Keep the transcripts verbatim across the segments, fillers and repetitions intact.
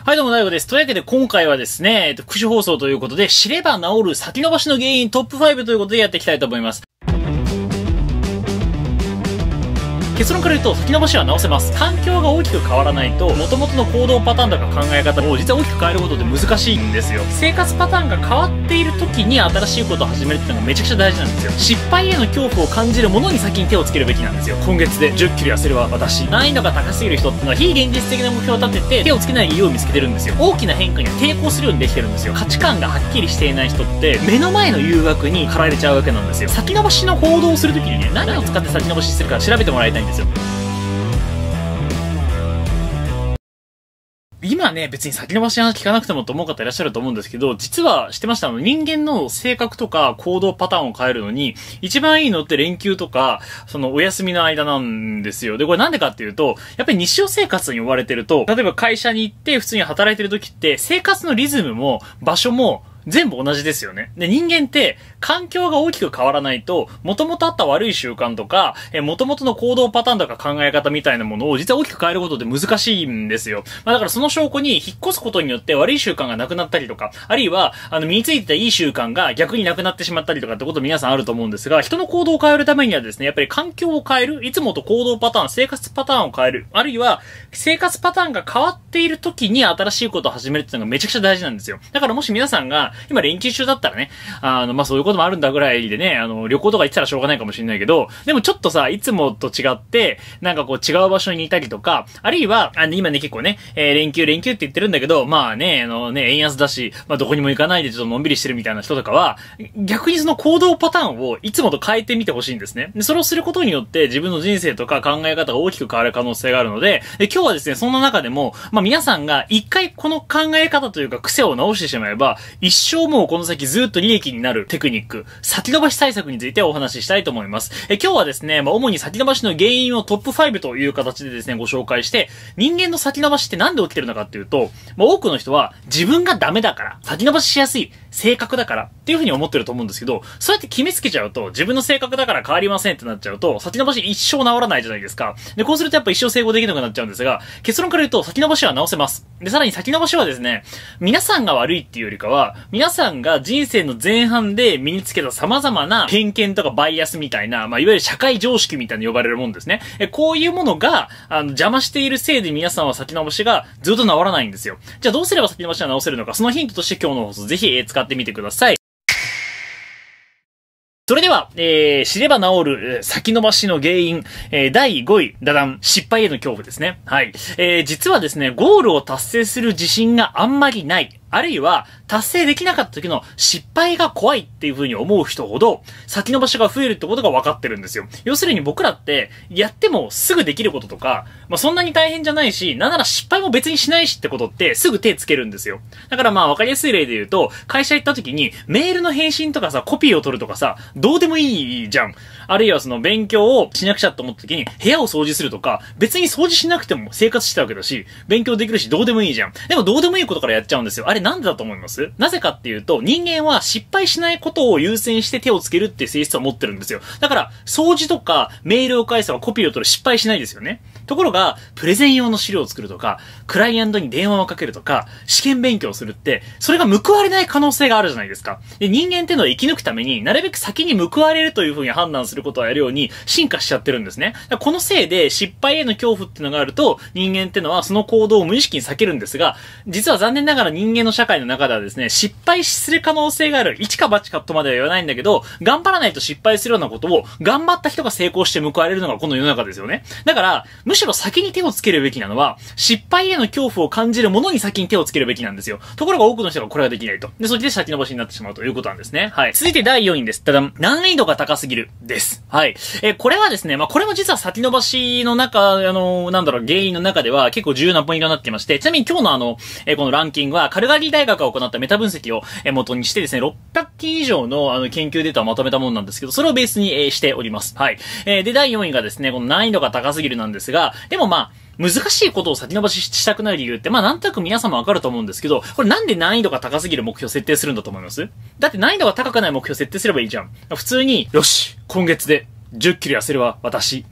はい、どうも、大悟です。というわけで、今回はですね、えっと、復習放送ということで、知れば治る先延ばしの原因トップファイブということでやっていきたいと思います。結論から言うと、先延ばしは直せます。環境が大きく変わらないと、元々の行動パターンとか考え方も実は大きく変えることって難しいんですよ。生活パターンが変わっている時に新しいことを始めるっていうのがめちゃくちゃ大事なんですよ。失敗への恐怖を感じるものに先に手をつけるべきなんですよ。今月でじゅっキロ痩せるは私。難易度が高すぎる人っていうのは非現実的な目標を立てて手をつけない理由を見つけてるんですよ。大きな変化には抵抗するようにできてるんですよ。価値観がはっきりしていない人って目の前の誘惑に駆られちゃうわけなんですよ。先延ばしの行動をするときにね、何を使って先延ばしするか調べてもらいたいんですよ。今ね、別に先延ばしは聞かなくてもと思う方いらっしゃると思うんですけど、実は知ってました？あの、人間の性格とか行動パターンを変えるのに、一番いいのって連休とか、そのお休みの間なんですよ。で、これなんでかっていうと、やっぱり日常生活に追われてると、例えば会社に行って普通に働いてる時って、生活のリズムも場所も、全部同じですよね。で、人間って、環境が大きく変わらないと、元々あった悪い習慣とか、え、元々の行動パターンとか考え方みたいなものを実は大きく変えることって難しいんですよ。まあだからその証拠に、引っ越すことによって悪い習慣がなくなったりとか、あるいは、あの、身についてたいい習慣が逆になくなってしまったりとかってこと皆さんあると思うんですが、人の行動を変えるためにはですね、やっぱり環境を変える、いつもと行動パターン、生活パターンを変える、あるいは、生活パターンが変わっている時に新しいことを始めるっていうのがめちゃくちゃ大事なんですよ。だからもし皆さんが、今連休中だったらね、あの、まあ、そういうこともあるんだぐらいでね、あの、旅行とか行ってたらしょうがないかもしれないけど、でもちょっとさ、いつもと違って、なんかこう違う場所にいたりとか、あるいは、あの、今ね、結構ね、えー、連休連休って言ってるんだけど、まあね、あのね、円安だし、まあ、どこにも行かないでちょっとのんびりしてるみたいな人とかは、逆にその行動パターンをいつもと変えてみてほしいんですね。で、それをすることによって自分の人生とか考え方が大きく変わる可能性があるので、で今日はですね、そんな中でも、まあ、皆さんが一回この考え方というか癖を直してしまえば、一生もうこの先ずっと利益になるテクニック、先延ばし対策についてお話ししたいと思います。え今日はですね、まあ、主に先延ばしの原因をトップファイブという形でですね、ご紹介して、人間の先延ばしってなんで起きてるのかっていうと、まあ、多くの人は自分がダメだから、先延ばししやすい性格だからっていう風に思ってると思うんですけど、そうやって決めつけちゃうと、自分の性格だから変わりませんってなっちゃうと、先延ばし一生治らないじゃないですか。で、こうするとやっぱ一生成功できなくなっちゃうんですが、結論から言うと先延ばしは治せます。で、さらに先延ばしはですね、皆さんが悪いっていうよりかは、皆さんが人生の前半で身につけた様々な偏見とかバイアスみたいな、まあ、いわゆる社会常識みたいに呼ばれるもんですね。え、こういうものが、あの、邪魔しているせいで皆さんは先延ばしがずっと治らないんですよ。じゃあどうすれば先延ばしは治せるのか、そのヒントとして今日の放送ぜひ、えー、使ってみてください。それでは、えー、知れば治る、先延ばしの原因、えー、だいごい、ダダン、失敗への恐怖ですね。はい。えー、実はですね、ゴールを達成する自信があんまりない。あるいは、達成できなかった時の失敗が怖いっていう風に思う人ほど、先延ばしが増えるってことが分かってるんですよ。要するに僕らって、やってもすぐできることとか、まあ、そんなに大変じゃないし、なんなら失敗も別にしないしってことって、すぐ手つけるんですよ。だからまあ、分かりやすい例で言うと、会社行った時に、メールの返信とかさ、コピーを取るとかさ、どうでもいいじゃん。あるいはその勉強をしなくちゃと思った時に、部屋を掃除するとか、別に掃除しなくても生活してたわけだし、勉強できるし、どうでもいいじゃん。でもどうでもいいことからやっちゃうんですよ。あれなんでだと思います？なぜかっていうと、人間は失敗しないことを優先して手をつけるっていう性質を持ってるんですよ。だから、掃除とかメールを返せばコピーを取る失敗しないですよね。ところが、プレゼン用の資料を作るとか、クライアントに電話をかけるとか、試験勉強をするって、それが報われない可能性があるじゃないですか。で、人間っていうのは生き抜くためになるべく先に報われるという風に判断することをやるように進化しちゃってるんですね。このせいで失敗への恐怖っていうのがあると、人間っていうのはその行動を無意識に避けるんですが、実は残念ながら人間の社会の中ではですね、失敗する可能性がある。一か八かとまでは言わないんだけど、頑張らないと失敗するようなことを頑張った人が成功して報われるのがこの世の中ですよね。だから、むしろ先に手をつけるべきなのは、失敗への恐怖を感じるものに先に手をつけるべきなんですよ。ところが多くの人がこれができないと。で、そっちで先延ばしになってしまうということなんですね。はい。続いてだいよんいです。ただ、難易度が高すぎる。です。はい。え、これはですね、まあ、これも実は先延ばしの中、あの、なんだろう、原因の中では結構重要なポイントになっていまして、ちなみに今日のあの、え、このランキングは、カルガリー大学が行ったメタ分析を元にしてですね、ろっぴゃくきん以上のあの研究データをまとめたものなんですけど、それをベースに、えー、しております。はい。えー、で、だいよんいがですね、この難易度が高すぎるなんですが、でもまあ、難しいことを先延ばししたくない理由って、まあなんとなく皆様わかると思うんですけど、これなんで難易度が高すぎる目標を設定するんだと思います？だって難易度が高くない目標を設定すればいいじゃん。普通に、よし、今月でじゅっキロ痩せるわ、私。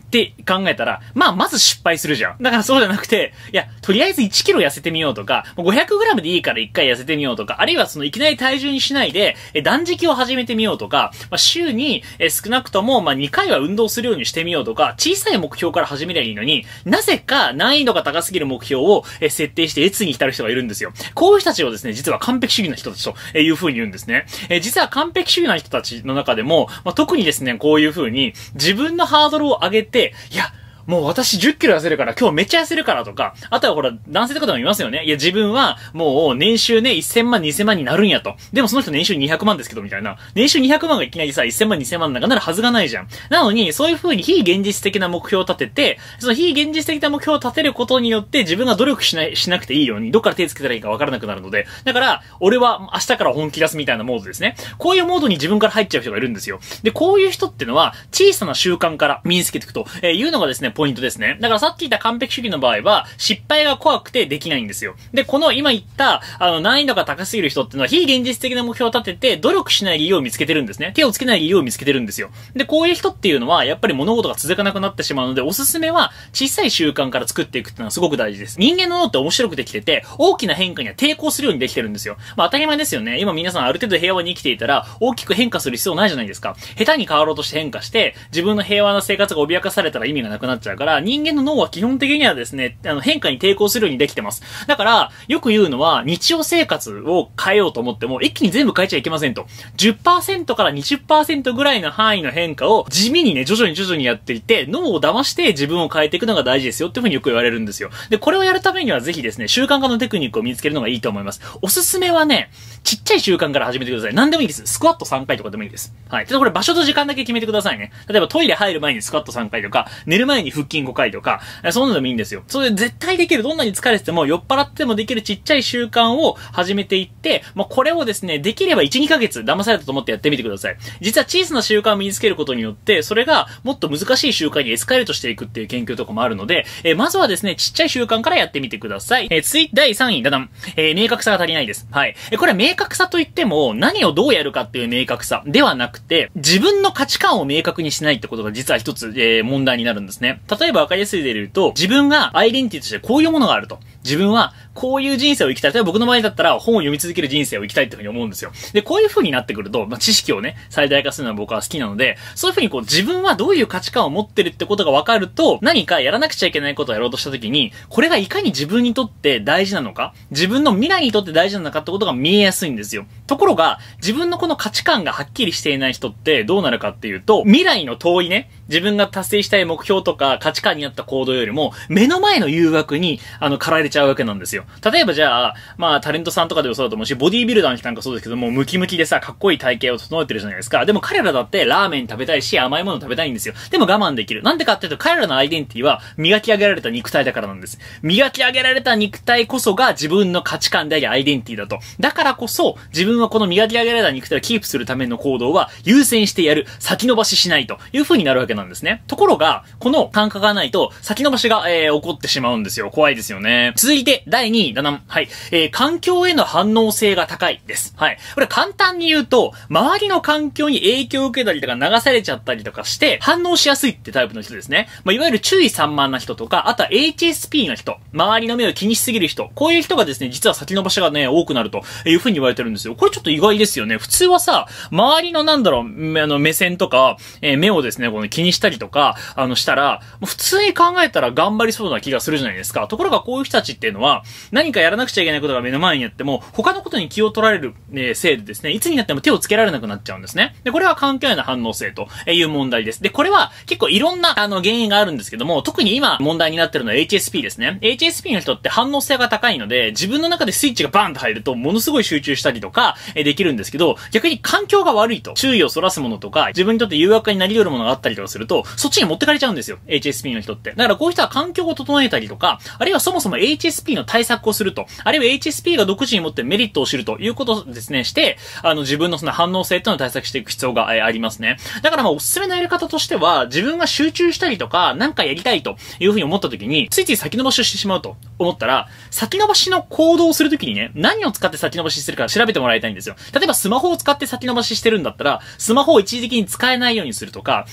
って考えたら、まあ、まず失敗するじゃん。だからそうじゃなくて、いや、とりあえずいちキロ痩せてみようとか、ごひゃくグラムでいいからいっかい痩せてみようとか、あるいはそのいきなり体重にしないで、え断食を始めてみようとか、まあ、週にえ少なくともまあにかいは運動するようにしてみようとか、小さい目標から始めりゃいいのに、なぜか難易度が高すぎる目標をえ設定して越に浸る人がいるんですよ。こういう人たちをですね、実は完璧主義な人たちという風に言うんですね。え実は完璧主義な人たちの中でも、まあ、特にですね、こういう風に自分のハードルを上げて、いや、もう私じゅっキロ痩せるから、今日めっちゃ痩せるからとか、あとはほら、男性とかでもいますよね。いや、自分はもう年収ね、せんまん、にせんまんになるんやと。でもその人年収にひゃくまんですけど、みたいな。年収にひゃくまんがいきなりさ、せんまん、にせんまんなんかなるはずがないじゃん。なのに、そういう風に非現実的な目標を立てて、その非現実的な目標を立てることによって、自分が努力しない、しなくていいように、どっから手つけたらいいかわからなくなるので、だから、俺は明日から本気出すみたいなモードですね。こういうモードに自分から入っちゃう人がいるんですよ。で、こういう人ってのは、小さな習慣から身につけていくというのがですね、ポイントですね。だからさっき言った完璧主義の場合は、失敗が怖くてできないんですよ。で、この今言った、あの、難易度が高すぎる人っていうのは、非現実的な目標を立てて、努力しない理由を見つけてるんですね。手をつけない理由を見つけてるんですよ。で、こういう人っていうのは、やっぱり物事が続かなくなってしまうので、おすすめは、小さい習慣から作っていくっていうのはすごく大事です。人間の脳って面白くできてて、大きな変化には抵抗するようにできてるんですよ。まあ当たり前ですよね。今皆さんある程度平和に生きていたら、大きく変化する必要ないじゃないですか。下手に変わろうとして変化して、自分の平和な生活が脅かされたら意味がなくなっちゃうから、人間の脳は基本的にはですね、あの変化に抵抗するようにできてます。だから、よく言うのは、日常生活を変えようと思っても、一気に全部変えちゃいけませんと。じゅっパーセント から にじゅっパーセント ぐらいの範囲の変化を地味にね、徐々に徐々にやっていって、脳を騙して自分を変えていくのが大事ですよっていうふうによく言われるんですよ。で、これをやるためにはぜひですね、習慣化のテクニックを見つけるのがいいと思います。おすすめはね、ちっちゃい習慣から始めてください。何でもいいです。スクワットさんかいとかでもいいです。はい。ただこれ場所と時間だけ決めてくださいね。例えばトイレ入る前にスクワットさんかいとか、寝る前に腹筋ごかいとか、そんなのでもいいんですよ。それで絶対できる。どんなに疲れてても酔っ払ってもできるちっちゃい習慣を始めていって、まあ、これをですね、できればいち、にかげつ騙されたと思ってやってみてください。実は小さな習慣を身につけることによって、それがもっと難しい習慣にエスカレートしていくっていう研究とかもあるので、えー、まずはですね、ちっちゃい習慣からやってみてください。えー、次、だいさんい、だだん。えー、明確さが足りないです。はい。えー、これは明確さといっても、何をどうやるかっていう明確さではなくて、自分の価値観を明確にしないってことが実は一つ、えー、問題になるんですね。例えばわかりやすいで言うと、自分がアイデンティティとしてこういうものがあると。自分はこういう人生を生きたい。例えば僕の場合だったら本を読み続ける人生を生きたいっていうふうに思うんですよ。で、こういう風になってくると、まあ、知識をね、最大化するのは僕は好きなので、そういう風にこう自分はどういう価値観を持ってるってことが分かると、何かやらなくちゃいけないことをやろうとしたときに、これがいかに自分にとって大事なのか、自分の未来にとって大事なのかってことが見えやすいんですよ。ところが、自分のこの価値観がはっきりしていない人ってどうなるかっていうと、未来の遠いね、自分が達成したい目標とか価値観に合った行動よりも、目の前の誘惑に、あの、駆られちゃうわけなんですよ。例えばじゃあ、まあ、タレントさんとかでもそうだと思うし、ボディービルダーの人なんかそうですけども、ムキムキでさ、かっこいい体型を整えてるじゃないですか。でも彼らだってラーメン食べたいし、甘いもの食べたいんですよ。でも我慢できる。なんでかっていうと、彼らのアイデンティティは、磨き上げられた肉体だからなんです。磨き上げられた肉体こそが自分の価値観でありアイデンティティだと。だからこそ、自分はこの磨き上げられた肉体をキープするための行動は、優先してやる。先延ばししないという風になるわけなんですね。ところが、この感覚がないと、先延ばしが、えー、起こってしまうんですよ。怖いですよね。続いて、だいにい、だな。はい。えー、環境への反応性が高いです。はい。これ簡単に言うと、周りの環境に影響を受けたりとか流されちゃったりとかして、反応しやすいってタイプの人ですね。まあ、いわゆる注意散漫な人とか、あとは エイチエスピー の人、周りの目を気にしすぎる人、こういう人がですね、実は先延ばしがね、多くなるという風に言われてるんですよ。これちょっと意外ですよね。普通はさ、周りのなんだろう、あの、目線とか、えー、目をですね、この気にしたりとか、あの、したら、普通に考えたら頑張りそうな気がするじゃないですか。ところがこういう人たちっていうのは、何かやらなくちゃいけないことが目の前にあっても、他のことに気を取られる、えー、せいでですね、いつになっても手をつけられなくなっちゃうんですね。で、これは環境への反応性という問題です。で、これは結構いろんな、あの、原因があるんですけども、特に今問題になってるのは エイチエスピー ですね。エイチエスピー の人って反応性が高いので、自分の中でスイッチがバーンと入ると、ものすごい集中したりとか、えー、できるんですけど、逆に環境が悪いと、注意をそらすものとか、自分にとって誘惑になり得るものがあったりとかすると、そっちに持ってかれちゃうんですよ。エイチエスピー の人って。だからこういう人は環境を整えたりとか、あるいはそもそも エイチエスピー の対策をすると、あるいは エイチエスピー が独自に持ってメリットを知るということをですね、して、あの自分のその反応性っていうのを対策していく必要がありますね。だからまあおすすめのやり方としては、自分が集中したりとか、なんかやりたいというふうに思った時に、ついつい先延ばしをしてしまうと思ったら、先延ばしの行動をするときにね、何を使って先延ばしするか調べてもらいたいんですよ。例えばスマホを使って先延ばししてるんだったら、スマホを一時的に使えないようにするとか、あの、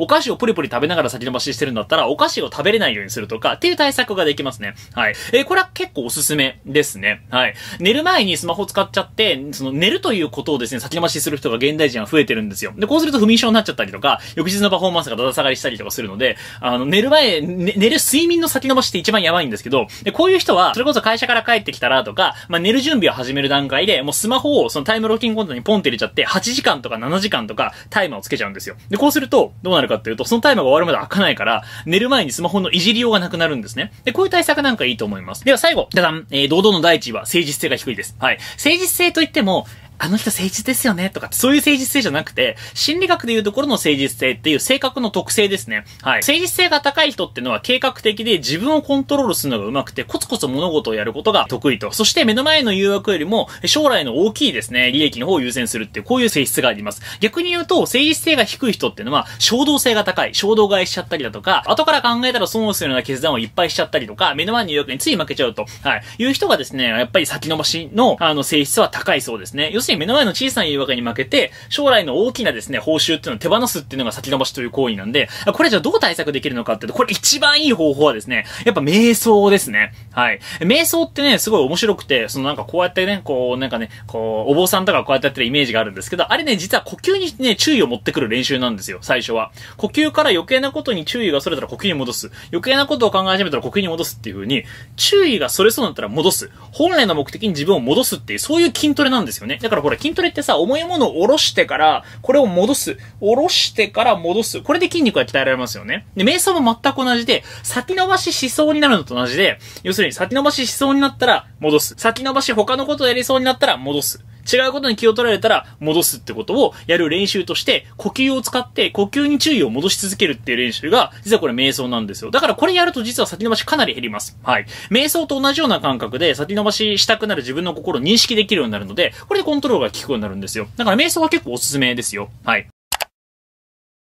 お菓子をポリポリ食べながら先延ばししてるんだったら、お菓子を食べれないようにするとか、っていう対策ができますね。はい。えー、これは結構おすすめですね。はい。寝る前にスマホ使っちゃって、その寝るということをですね、先延ばしする人が現代人は増えてるんですよ。で、こうすると不眠症になっちゃったりとか、翌日のパフォーマンスがだだ下がりしたりとかするので、あの、寝る前、ね、寝る睡眠の先延ばしって一番やばいんですけど、で、こういう人は、それこそ会社から帰ってきたらとか、まあ、寝る準備を始める段階で、もうスマホをそのタイムロッキングコントにポンって入れちゃって、はちじかんとかななじかんとかタイマーをつけちゃうんですよ。で、こうすると、どうなるかっていうと、そのタイマーが終わるまで開かないから、寝る前にスマホのいじりようがなくなるんですね。で、こういう対策なんかいいと思います。では最後、じゃじゃん、えー、堂々の第一位は誠実性が低いです。はい。誠実性といっても、あの人誠実ですよねとかそういう誠実性じゃなくて、心理学でいうところの誠実性っていう性格の特性ですね。はい。誠実性が高い人ってのは計画的で自分をコントロールするのが上手くてコツコツ物事をやることが得意と。そして目の前の誘惑よりも将来の大きいですね、利益の方を優先するっていうこういう性質があります。逆に言うと誠実性が低い人っていうのは衝動性が高い。衝動買いしちゃったりだとか、後から考えたら損をするような決断をいっぱいしちゃったりとか、目の前の誘惑につい負けちゃうと。はい。いう人がですね、やっぱり先延ばしのあの性質は高いそうですね。要するに目の前の小さな誘惑に負けて、将来の大きなですね、報酬っていうのを手放すっていうのが先延ばしという行為なんで、これじゃあどう対策できるのかっていうと、これ一番いい方法はですね、やっぱ瞑想ですね。はい。瞑想ってね、すごい面白くて、そのなんかこうやってね、こうなんかね、こう、お坊さんとかこうやってやってるイメージがあるんですけど、あれね、実は呼吸にね、注意を持ってくる練習なんですよ、最初は。呼吸から余計なことに注意がそれたら呼吸に戻す。余計なことを考え始めたら呼吸に戻すっていう風に、注意がそれそうだったら戻す。本来の目的に自分を戻すっていう、そういう筋トレなんですよね。だからこれ筋トレってさ、重いものを下ろしてから、これを戻す。下ろしてから戻す。これで筋肉が鍛えられますよね。で、瞑想も全く同じで、先延ばししそうになるのと同じで、要するに先延ばししそうになったら戻す。先延ばし他のことをやりそうになったら戻す。違うことに気を取られたら戻すってことをやる練習として、呼吸を使って呼吸に注意を戻し続けるっていう練習が、実はこれ瞑想なんですよ。だからこれやると実は先延ばしかなり減ります。はい。瞑想と同じような感覚で先延ばししたくなる自分の心を認識できるようになるので、これでコントロールが効くようになるんですよ。だから瞑想は結構おすすめですよ。はい。